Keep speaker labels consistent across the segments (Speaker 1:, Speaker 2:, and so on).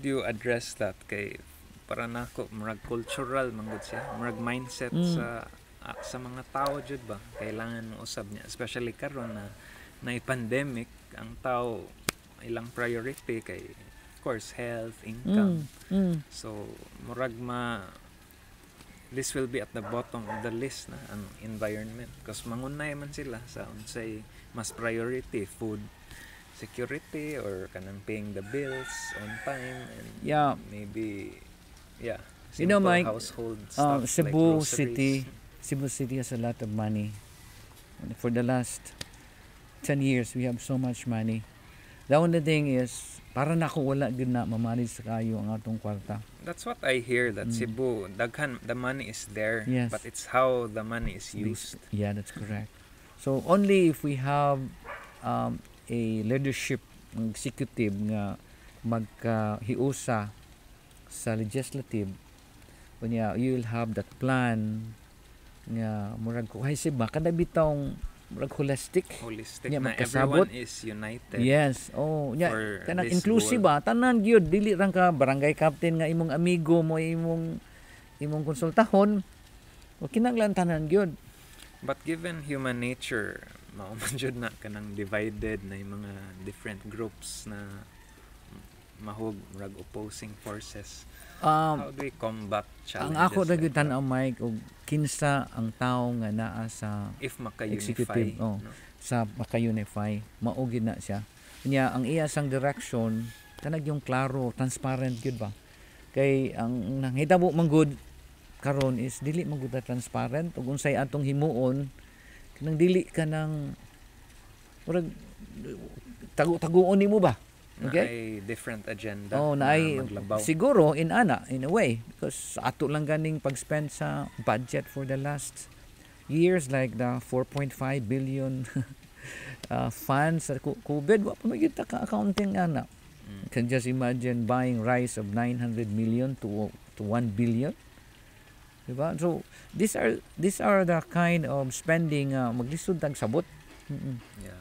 Speaker 1: could you address that kay para nako murag cultural manggod siya, murag mindset sa mga tao jud ba kailangan mo usab niya, especially karon na pandemic, ang tao ilang priority kay of course health, income. So murag this will be at the bottom of the list na ang environment because mangunay man sila sa unsay mas priority, food security or kanang paying the bills on time, and maybe simple
Speaker 2: Mike,
Speaker 1: household stuff
Speaker 2: Cebu
Speaker 1: like groceries.
Speaker 2: Cebu City has a lot of money. And for the last 10 years, we have so much money. The only thing is, para na ako wala gid na mamanage sa kayo ang atong kwarta.
Speaker 1: That's what I hear, that Cebu, daghan, the money is there,
Speaker 2: Yes.
Speaker 1: but it's how the money is used.
Speaker 2: Yeah, that's correct. So only if we have a leadership, ng executive nga magkahiusa sa legislative, kunya you will have that plan nga murag cohesive ba kada bitong murag holistic
Speaker 1: Na
Speaker 2: magkasabot.
Speaker 1: everyone is united.
Speaker 2: Yes,
Speaker 1: for
Speaker 2: kanang
Speaker 1: this
Speaker 2: inclusive ba tanan gyud, dili ra ka barangay captain nga imong amigo mo, imong konsultahon, o kinahanglan tanan gyud.
Speaker 1: But given human nature, mao man jud na kanang divided na yung mga different groups na mahug murag opposing forces. How do we combat challenges?
Speaker 2: Ang ako ra gyud
Speaker 1: like that?
Speaker 2: tan-aw, Mike, og kinsa ang tawo nga naa sa
Speaker 1: If maka-unify,
Speaker 2: executive,
Speaker 1: no?
Speaker 2: sa maka-unify, mao gid na siya. Kanya ang iya sang direction tanag yung klaro, transparent gyud ba. Kay ang nanghitabo man gud karon is dili man gud transparent, ug unsay atong himuon kanang dili ka nang murag tagu-taguon nimo ba. Okay?
Speaker 1: Na ay different agenda.
Speaker 2: Na ay
Speaker 1: maglabaw.
Speaker 2: siguro in a way, because ato lang ganing pag-spend sa budget for the last years, like the 4.5 billion funds sa COVID, wa pa magyud ta ka accounting ana. Can just imagine buying rice of 900 million to 1 billion. Diba? So these are the kind of spending maglisod tag sabot.
Speaker 1: Yeah.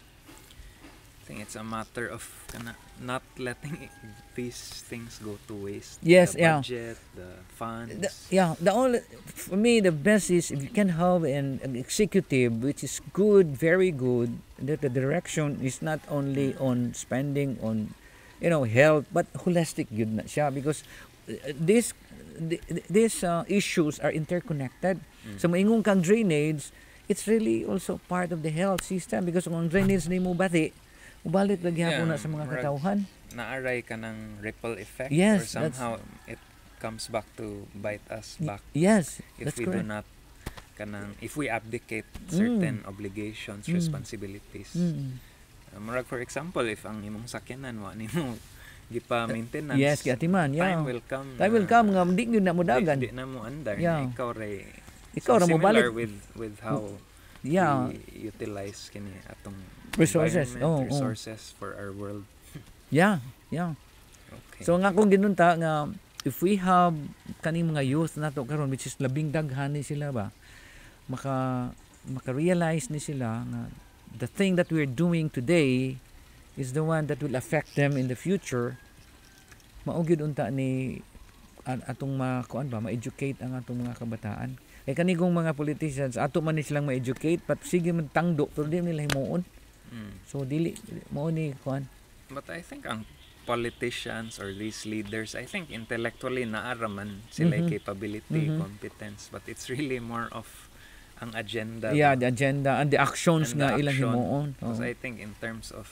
Speaker 1: I think it's a matter of not letting these things go to waste.
Speaker 2: Yes,
Speaker 1: the budget, the funds.
Speaker 2: The only, for me, the best is if you can have an executive which is good, very good, that the direction is not only on spending on, health, but holistic yun na siya, because these issues are interconnected. So maingong kang drainage, it's really also part of the health system, because kung ang drainage ni mo bati, ubalit lagi ako na sa mga katawhan.
Speaker 1: Naaray ka ng ripple effect,
Speaker 2: yes,
Speaker 1: or somehow it comes back to bite us back.
Speaker 2: Yes,
Speaker 1: if
Speaker 2: that's
Speaker 1: we
Speaker 2: correct.
Speaker 1: do not if we abdicate certain obligations, responsibilities. Murag for example, if ang imong sakyanan wa nimo gipa maintenance,
Speaker 2: yes, katiman,
Speaker 1: time will come.
Speaker 2: Time will come nga di gyud na mo dagan.
Speaker 1: Di na mo andar.
Speaker 2: Yeah.
Speaker 1: Ikaw
Speaker 2: ra mo balik
Speaker 1: with how we utilize kini atong
Speaker 2: resources.
Speaker 1: Resources for our world.
Speaker 2: Yeah.
Speaker 1: Okay.
Speaker 2: So nga kung ginunta nga if we have kaning mga youth nato karon, which is labing daghan ni sila ba, maka-realize ni sila nga the thing that we're doing today is the one that will affect them in the future. Mao gyud unta ni atong ma-educate ang atong mga kabataan. Kay kanigong mga politicians ato man ni silang ma-educate, but sige man tangdo pero di nila himuon. So dili mao ni kuan.
Speaker 1: But I think ang politicians or these leaders, I think intellectually naaraman sila capability, competence, but it's really more of ang agenda.
Speaker 2: Yeah, the agenda and the actions
Speaker 1: and
Speaker 2: nga
Speaker 1: the
Speaker 2: ilang
Speaker 1: action.
Speaker 2: himuon.
Speaker 1: Because I think in terms of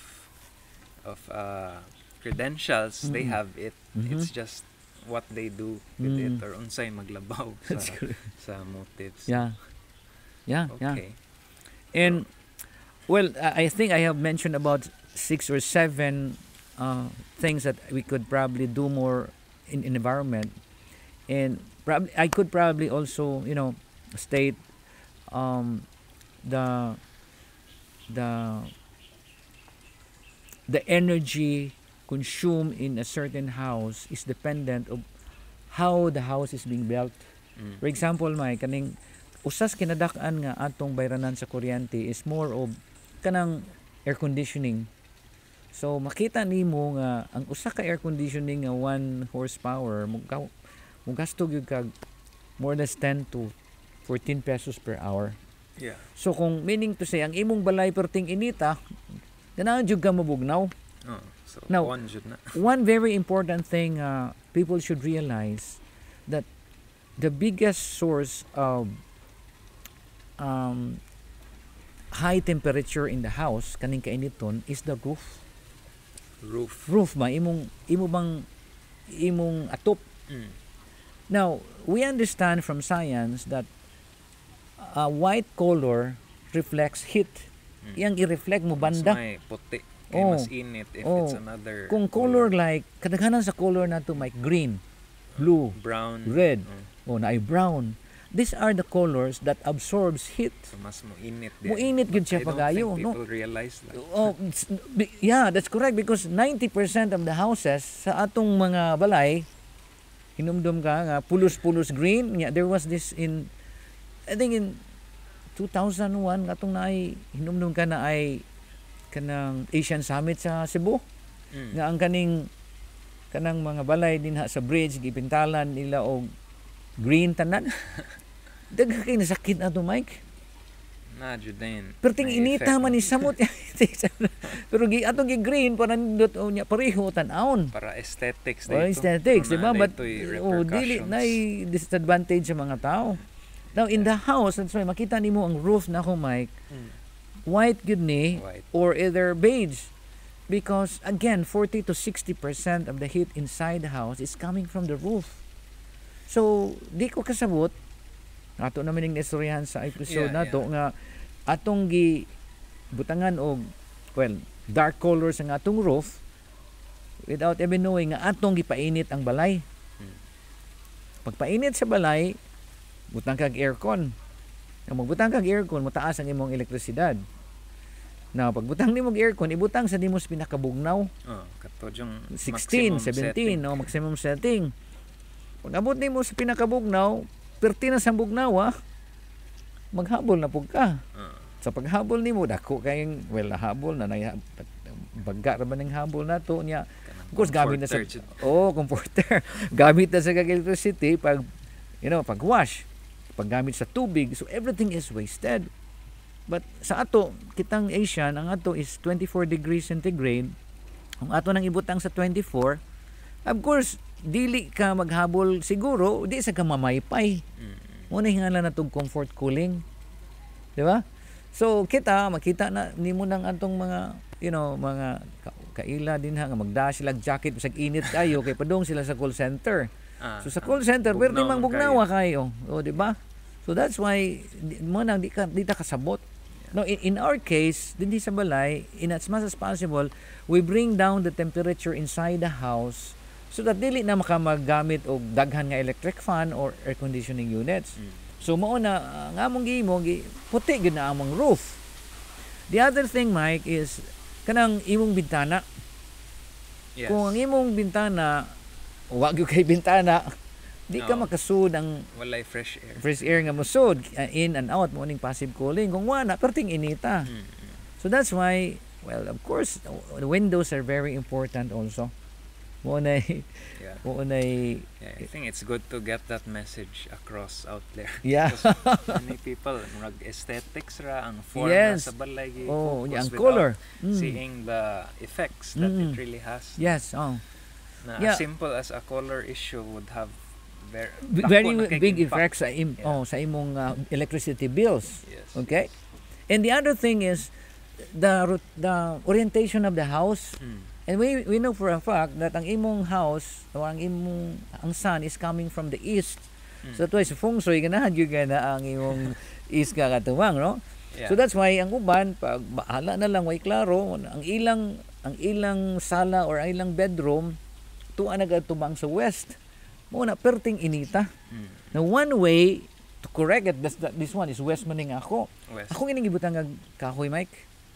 Speaker 1: credentials, they have it. It's just what they do with it, or unsay maglabaw sa motives.
Speaker 2: Yeah.
Speaker 1: Okay.
Speaker 2: And well, I think I have mentioned about 6 or 7 things that we could probably do more in environment, and I could probably also state the energy consumed in a certain house is dependent of how the house is being built. For example, may kaning usas kinadak-an nga atong bayranan sa kuryente is more of kanang air conditioning. So makita nimo nga ang usa ka air conditioning nga 1 horsepower mugasto gyud kag more than 10 to 14 pesos per hour.
Speaker 1: Yeah.
Speaker 2: So kung meaning to say ang imong balay perting inita, ganahan jud ka mabugnaw.
Speaker 1: So
Speaker 2: Now,
Speaker 1: on jud na.
Speaker 2: One very important thing people should realize that the biggest source of high temperature in the house kaning kainiton is the roof. Roof ba imong atop. Now, we understand from science that white color reflects heat. Yang i-reflect mo banda.
Speaker 1: Mas may puti. Kaya mas init if it's another
Speaker 2: kung color like kadaghanan sa color nato like green, blue,
Speaker 1: brown,
Speaker 2: red, naay brown. These are the colors that absorbs heat.
Speaker 1: So mas mo init din.
Speaker 2: Mo init gud siya
Speaker 1: I don't
Speaker 2: pagayo,
Speaker 1: think
Speaker 2: no?
Speaker 1: people realize that.
Speaker 2: Yeah, that's correct because 90% of the houses sa atong mga balay hinumdum ka nga pulos-pulos green. Yeah, there was this in I think in 2001 katong naay hinumdum ka na ay kanang Asian Summit sa Cebu. Nga ang kanang mga balay din sa bridge gipintalan nila og green tanan. Dagha kay nasakit na to, Mike.
Speaker 1: Na jud din.
Speaker 2: Perting inita man ni samot. Pero atong gi green para nindot nya pareho tan-aon.
Speaker 1: Para aesthetics
Speaker 2: Or aesthetics, di ba? But dili
Speaker 1: repercussions.
Speaker 2: na disadvantage sa mga tao. Now in the house, that's why makita nimo ang roof na ko, Mike. White gud ni
Speaker 1: White.
Speaker 2: or either beige. Because again, 40 to 60% of the heat inside the house is coming from the roof. So, di ko kasabot ato naman ning istoryahan sa episode nato nga atong gi butangan og dark colors ang atong roof without even knowing nga atong gipainit ang balay. Pagpainit sa balay, butang kag aircon. Kung magbutang kag aircon, mataas ang imong elektrisidad. Now, pagbutang nimo og aircon, ibutang sa nimo sa pinakabugnaw.
Speaker 1: Kato yung
Speaker 2: 16, 17, maximum setting. Pag abot nimo sa pinakabugnaw, perti na sa bugnaw, maghabol na pug ka. Sa paghabol nimo dako kayong habol na bagga ra man ning habol nato nya. Of course gamit na sa comforter. Gamit na sa electricity pag pag-wash, paggamit sa tubig. So everything is wasted. But sa ato, kitang Asian, ang ato is 24 degrees centigrade. Ang ato nang ibutang sa 24, of course, dili ka maghabol siguro, di sa ka mamaypay. Muna hingala na itong comfort cooling. Di ba? So, makita na, nimo nang atong mga, mga kaila din nga, magdash sila jacket, bisag init tayo, kay padong sila sa call center. So, sa call center, pero di mang bugnawa kayo. O, di ba? So, that's why, di ta kasabot. No, in our case, hindi sa balay, in as much as possible, we bring down the temperature inside the house so that dili na makamaggamit og daghan nga electric fan or air conditioning units. So mao na nga among puti gyud na among roof. The other thing, Mike, is kanang imong bintana.
Speaker 1: Yes.
Speaker 2: Kung ang imong bintana wa gyud kay bintana, di ka makasud ang
Speaker 1: walay fresh air.
Speaker 2: Fresh air nga mosud in and out mo ning passive cooling kung wala perting inita. So that's why of course the windows are very important also. I
Speaker 1: think it's good to get that message across out there.
Speaker 2: Yeah.
Speaker 1: Many people murag aesthetics ra ang form sa balay
Speaker 2: ang color.
Speaker 1: Seeing the effects that it really has.
Speaker 2: Yes.
Speaker 1: As simple as a color issue would have
Speaker 2: very big effects sa imong electricity bills.
Speaker 1: Yes.
Speaker 2: Okay? And the other thing is the orientation of the house. And we know for a fact that ang imong house o ang sun is coming from the east. So to sa feng shui ganahan gyud na ang imong east ka katuwang, no? Yeah. So that's why ang uban pag bahala na lang way klaro ang ilang sala or ang ilang bedroom tuwa nagatubang sa west. Mo na perting inita. Now one way to correct it, this one is west maning ako.
Speaker 1: West.
Speaker 2: Ako ining gibutang nga kahoy, Mike.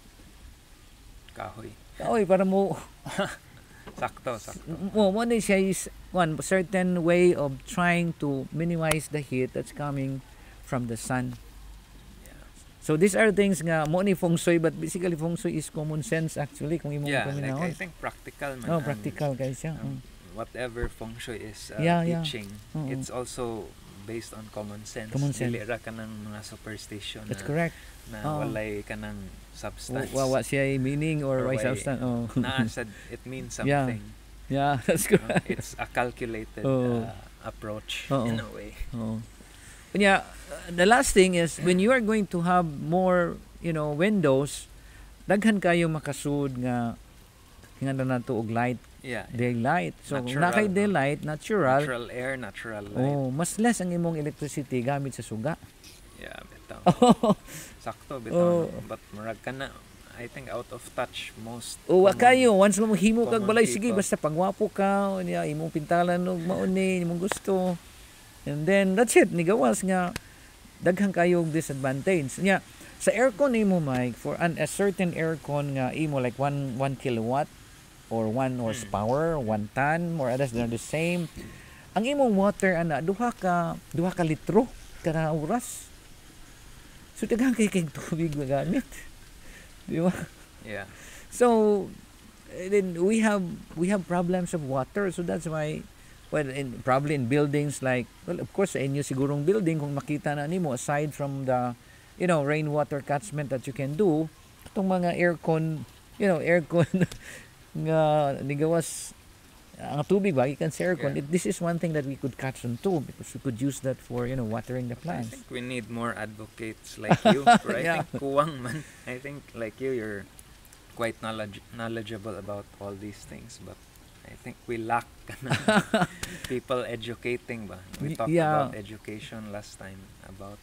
Speaker 1: Kahoy
Speaker 2: para mo
Speaker 1: sakto.
Speaker 2: Mo na siya is one certain way of trying to minimize the heat that's coming from the sun.
Speaker 1: Yeah.
Speaker 2: So these are things nga mo ni feng shui, but basically feng shui is common sense actually kung imong
Speaker 1: Yeah, like I
Speaker 2: paminahon.
Speaker 1: think practical man.
Speaker 2: Oh, practical guys siya.
Speaker 1: Whatever feng shui is
Speaker 2: Yeah.
Speaker 1: teaching,
Speaker 2: Oo.
Speaker 1: it's also based on common sense.
Speaker 2: Common sense.
Speaker 1: Dili ra ka ng mga superstition
Speaker 2: That's
Speaker 1: na,
Speaker 2: correct.
Speaker 1: na
Speaker 2: Oo.
Speaker 1: walay ka ng substance.
Speaker 2: Wa siya meaning or
Speaker 1: Or
Speaker 2: why
Speaker 1: why-
Speaker 2: substance. Oh.
Speaker 1: Na said it means
Speaker 2: Yeah.
Speaker 1: something.
Speaker 2: Yeah, that's
Speaker 1: No?
Speaker 2: correct.
Speaker 1: It's a calculated
Speaker 2: Oo.
Speaker 1: approach
Speaker 2: Oo.
Speaker 1: in a way.
Speaker 2: Oh. Yeah, the last thing is when you are going to have more, windows, daghan kayo makasud nga hingan na nato og light,
Speaker 1: Yeah.
Speaker 2: daylight. So kung
Speaker 1: Natural,
Speaker 2: nakay
Speaker 1: no?
Speaker 2: daylight, natural,
Speaker 1: Natural air, natural light.
Speaker 2: oh, mas less ang imong electricity gamit sa suga.
Speaker 1: Yeah, bitaw.
Speaker 2: Oh,
Speaker 1: Sakto bitaw.
Speaker 2: Oh.
Speaker 1: No? But murag ka na, I think out of touch most.
Speaker 2: wa
Speaker 1: common-
Speaker 2: kayo once mo himo kag
Speaker 1: common
Speaker 2: balay sige
Speaker 1: people.
Speaker 2: basta pagwapo ka, unya imong pintalan og mauni imong gusto. And then that's it, nigawas nga daghang kayo og disadvantage. Nya sa aircon nimo Mike for a certain aircon nga imo like 1 kilowatt or 1 horsepower, 1 ton, more or less they're the same. Ang imong water ana duha ka litro kada oras. So daghang kay tubig nga gamit. Di ba?
Speaker 1: Yeah.
Speaker 2: So then we have problems of water, so that's why probably in buildings like, well, of course sa inyo sigurong building kung makita na nimo aside from the rainwater catchment that you can do, itong mga aircon nga nigawas ang tubig ba gikan sa aircon,
Speaker 1: Yeah.
Speaker 2: this is one thing that we could catch on too because we could use that for watering the
Speaker 1: I
Speaker 2: plants.
Speaker 1: think we need more advocates like you. But
Speaker 2: Yeah.
Speaker 1: I think kuwang man. I think like you're quite knowledgeable about all these things, but I think we lack people educating ba. We talked
Speaker 2: Yeah.
Speaker 1: about education last time about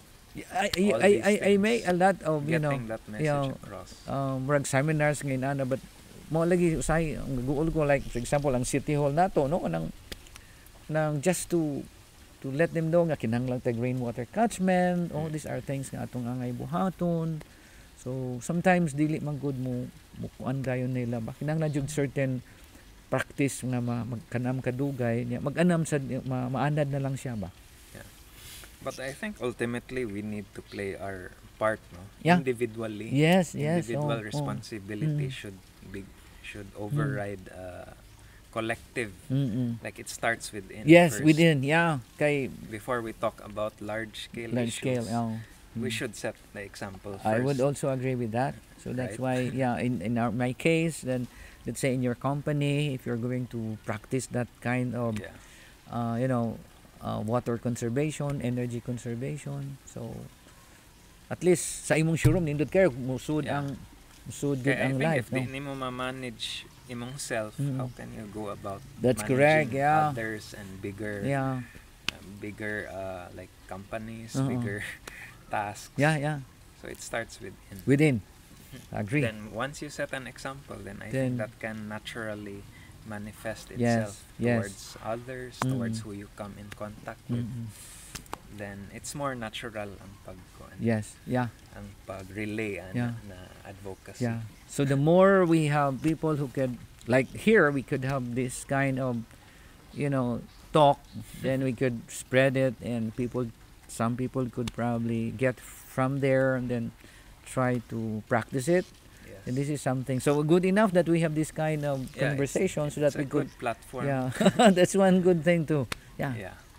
Speaker 2: I
Speaker 1: all
Speaker 2: I
Speaker 1: these
Speaker 2: I, I
Speaker 1: things,
Speaker 2: make a lot of
Speaker 1: getting that message
Speaker 2: yeah,
Speaker 1: across.
Speaker 2: murag seminars ngayon ana, but mo lagi usay ang guol ko like for example ang city hall nato nang just to let them know nga kinahanglan tag rainwater catchment, all these are things nga atong angay buhaton. So sometimes dili man good mo kuan dayon nila ba kinahanglan jud certain practice nga magkanam kadugay niya mag-anam sa maanad na lang siya ba.
Speaker 1: But I think ultimately we need to play our part, no?
Speaker 2: Yeah.
Speaker 1: Individually.
Speaker 2: Yes.
Speaker 1: Individual
Speaker 2: Oh.
Speaker 1: responsibility should override collective. Like it starts within.
Speaker 2: Yes,
Speaker 1: first.
Speaker 2: within, yeah. Kay
Speaker 1: Before we talk about large scale
Speaker 2: large scale,
Speaker 1: issues,
Speaker 2: oh.
Speaker 1: we should set the example first.
Speaker 2: I would also agree with that. So that's why, yeah, in my case, then let's say in your company, if you're going to practice that kind of,
Speaker 1: Yeah.
Speaker 2: water conservation, energy conservation. So at least sa imong showroom nindot kayo musud
Speaker 1: Yeah.
Speaker 2: good
Speaker 1: Kaya I
Speaker 2: ang
Speaker 1: think
Speaker 2: life,
Speaker 1: if di
Speaker 2: no?
Speaker 1: nimo ma-manage imong self, how can you go about
Speaker 2: That's
Speaker 1: managing
Speaker 2: correct, yeah.
Speaker 1: others and bigger
Speaker 2: Yeah.
Speaker 1: like companies,
Speaker 2: Oo.
Speaker 1: bigger tasks.
Speaker 2: Yeah.
Speaker 1: So it starts within.
Speaker 2: Within. Agree.
Speaker 1: Then once you set an example, then I
Speaker 2: Then-
Speaker 1: think that can naturally manifest
Speaker 2: Yes,
Speaker 1: itself
Speaker 2: yes.
Speaker 1: towards others,
Speaker 2: Mm.
Speaker 1: towards who you come in contact with.
Speaker 2: Mm-mm.
Speaker 1: Then it's more natural ang
Speaker 2: Yes. Yeah.
Speaker 1: ang pag-relay
Speaker 2: Yeah.
Speaker 1: na advocacy.
Speaker 2: Yeah. So the more we have people who could, like here, we could have this kind of, talk, then we could spread it, and some people could probably get from there and then try to practice it.
Speaker 1: Yes.
Speaker 2: And this is something so good enough that we have this kind of
Speaker 1: Yeah,
Speaker 2: conversation so
Speaker 1: it's
Speaker 2: that we
Speaker 1: a good
Speaker 2: could,
Speaker 1: platform.
Speaker 2: yeah, that's one good thing too. Yeah.
Speaker 1: Yeah.